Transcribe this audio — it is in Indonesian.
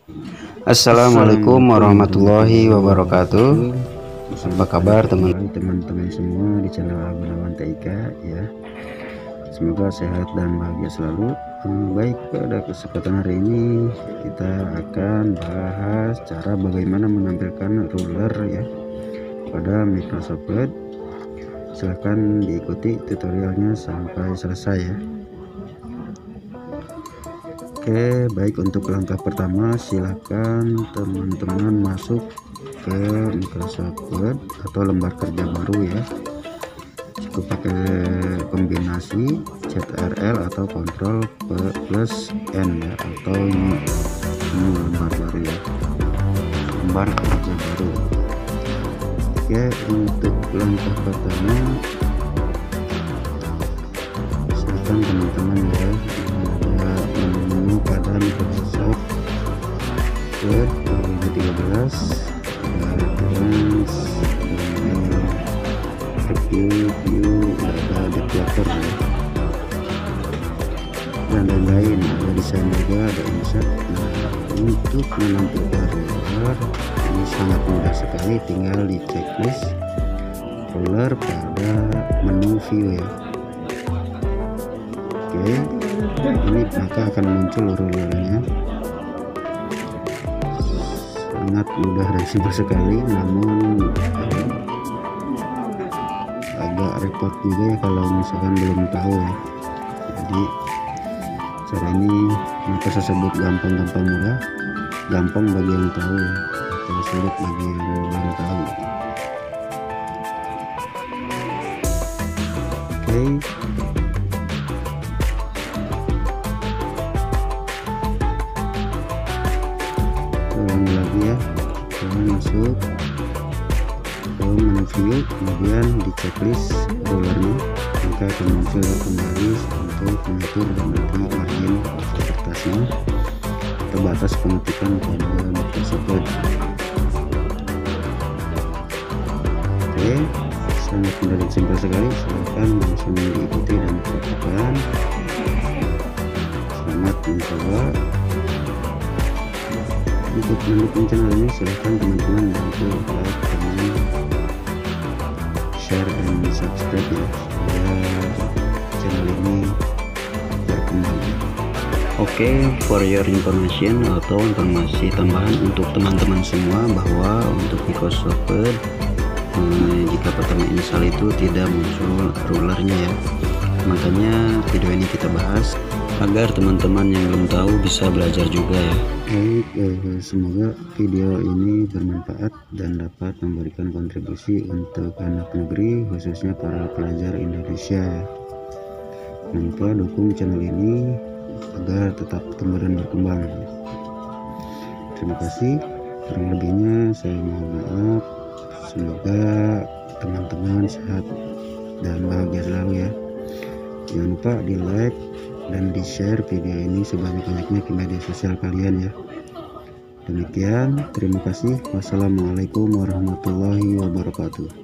Assalamualaikum warahmatullahi wabarakatuh. Apa kabar teman-teman semua di channel Gunawan TIK ya. Semoga sehat dan bahagia selalu. Baik, pada kesempatan hari ini kita akan bahas cara bagaimana menampilkan ruler ya pada Microsoft Word. Silahkan diikuti tutorialnya sampai selesai ya. Oke, baik, untuk langkah pertama silakan teman-teman masuk ke Microsoft Word atau lembar kerja baru ya. Cukup pakai kombinasi Ctrl atau Ctrl plus N ya, atau ini lembar baru ya, lembar kerja baru. Oke, untuk langkah pertama silakan teman-teman ya, pada Microsoft Word 2013 review ada developer ya, dan lain-lain, ada desain juga, ada insert. Nah, untuk menampilkan ruler ini sangat mudah sekali, tinggal di checklist ruler pada menu view ya. Oke, ini maka akan muncul rulernya. Sangat mudah dan simpel sekali, namun agak repot juga ya kalau misalkan belum tahu ya. Jadi cara ini maka saya sebut gampang mudah, gampang bagi yang tahu ya, atau sulit bagi yang belum tahu. Oke, ulangi lagi ya, kita masuk ke menu view, kemudian di checklist rulernya, maka akan muncul kembali untuk mengatur nanti margin kertasnya atau batas pengetikan pada Microsoft Word. Oke, sangat mudah dan simpel sekali, silahkan langsung diikuti dan praktekkan. Selamat mencoba. Untuk mendukung channel ini silahkan teman-teman bantu like, comment, share, dan subscribe ya, supaya channel ini berkembang. Oke, for your information atau informasi tambahan untuk teman-teman semua, bahwa untuk Microsoft Word jika pertama install itu tidak muncul rulernya ya. Makanya video ini kita bahas agar teman-teman yang belum tahu bisa belajar juga ya. Baik, semoga video ini bermanfaat dan dapat memberikan kontribusi untuk anak negeri, khususnya para pelajar Indonesia. Jangan lupa dukung channel ini agar tetap tumbuh dan berkembang. Terima kasih. Kurang lebihnya saya mohon maaf. Semoga teman-teman sehat dan bahagia selalu ya. Jangan lupa di like dan di share video ini sebanyak-banyaknya ke media sosial kalian ya. Demikian, terima kasih. Wassalamualaikum warahmatullahi wabarakatuh.